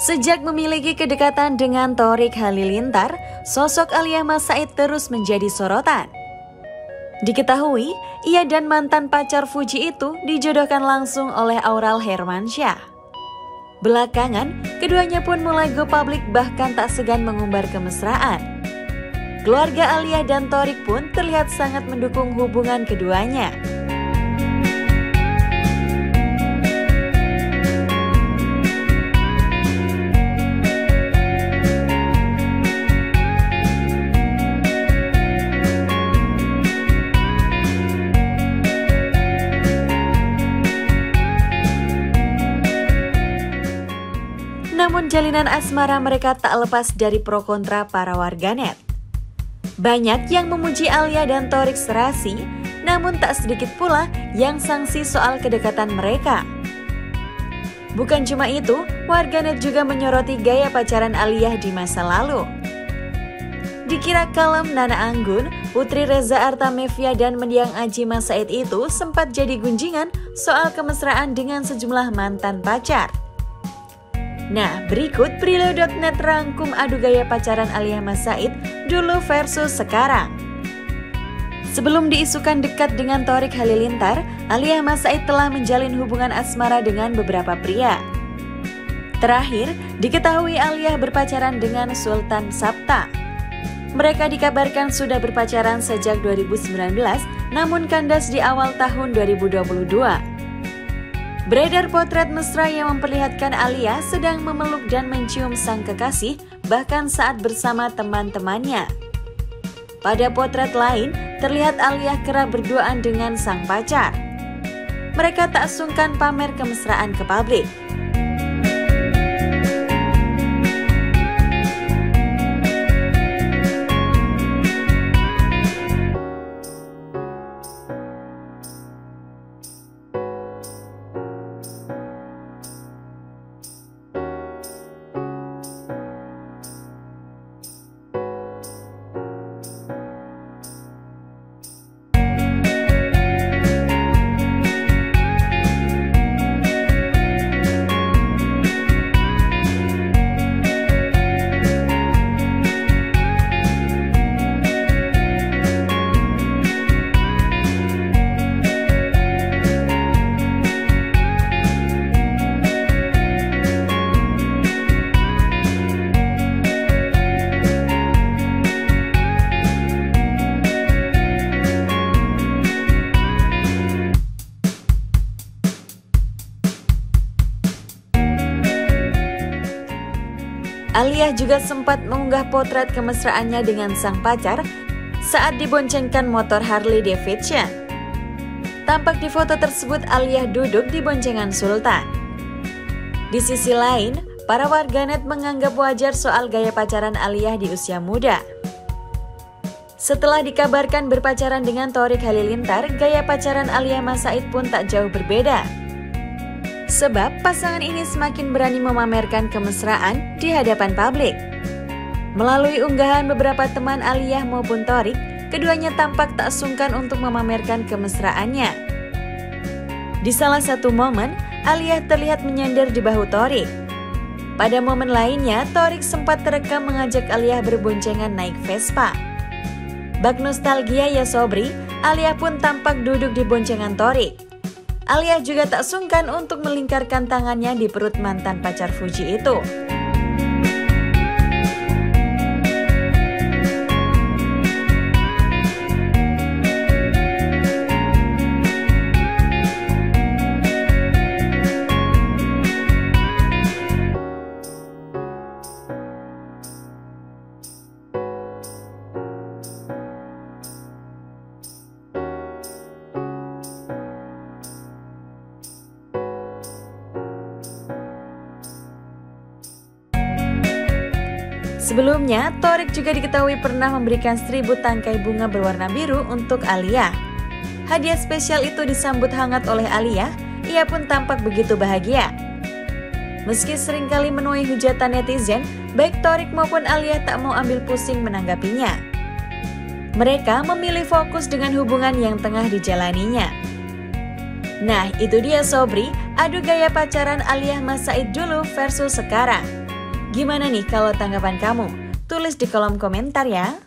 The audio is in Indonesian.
Sejak memiliki kedekatan dengan Thorik Halilintar, sosok Alia Mas Said terus menjadi sorotan. Diketahui, ia dan mantan pacar Fuji itu dijodohkan langsung oleh Aurel Hermansyah. Belakangan, keduanya pun mulai go public bahkan tak segan mengumbar kemesraan. Keluarga Alia dan Thorik pun terlihat sangat mendukung hubungan keduanya. Namun jalinan asmara mereka tak lepas dari pro kontra para warganet. Banyak yang memuji Alia dan Thorik serasi, namun tak sedikit pula yang sangsi soal kedekatan mereka. Bukan cuma itu, warganet juga menyoroti gaya pacaran Alia di masa lalu. Dikira kalem Nana Anggun, Putri Reza Artamevia dan mendiang Aji Mas Said itu sempat jadi gunjingan soal kemesraan dengan sejumlah mantan pacar. Nah, berikut Brilo.net rangkum adu gaya pacaran Alia Mas Said dulu versus sekarang. Sebelum diisukan dekat dengan Thorik Halilintar, Alia Mas Said telah menjalin hubungan asmara dengan beberapa pria. Terakhir, diketahui Alia berpacaran dengan Sultan Sabta. Mereka dikabarkan sudah berpacaran sejak 2019, namun kandas di awal tahun 2022. Beredar potret mesra yang memperlihatkan Alia sedang memeluk dan mencium sang kekasih bahkan saat bersama teman-temannya. Pada potret lain, terlihat Alia kerap berduaan dengan sang pacar. Mereka tak sungkan pamer kemesraan ke publik. Alia juga sempat mengunggah potret kemesraannya dengan sang pacar saat diboncengkan motor Harley Davidson. Tampak di foto tersebut Alia duduk di boncengan Sultan. Di sisi lain, para warganet menganggap wajar soal gaya pacaran Alia di usia muda. Setelah dikabarkan berpacaran dengan Thorik Halilintar, gaya pacaran Alia Mas Said pun tak jauh berbeda. Sebab pasangan ini semakin berani memamerkan kemesraan di hadapan publik. Melalui unggahan beberapa teman Alia maupun Thorik, keduanya tampak tak sungkan untuk memamerkan kemesraannya. Di salah satu momen, Alia terlihat menyender di bahu Thorik. Pada momen lainnya, Thorik sempat terekam mengajak Alia berboncengan naik Vespa. Bak nostalgia ya Sobri, Alia pun tampak duduk di boncengan Thorik. Alia juga tak sungkan untuk melingkarkan tangannya di perut mantan pacar Fuji itu. Sebelumnya, Thorik juga diketahui pernah memberikan 1000 tangkai bunga berwarna biru untuk Alia. Hadiah spesial itu disambut hangat oleh Alia, ia pun tampak begitu bahagia. Meski seringkali menuai hujatan netizen, baik Thorik maupun Alia tak mau ambil pusing menanggapinya. Mereka memilih fokus dengan hubungan yang tengah dijalaninya. Nah, itu dia Sobri, adu gaya pacaran Alia Mas Said dulu versus sekarang. Gimana nih kalau tanggapan kamu? Tulis di kolom komentar ya.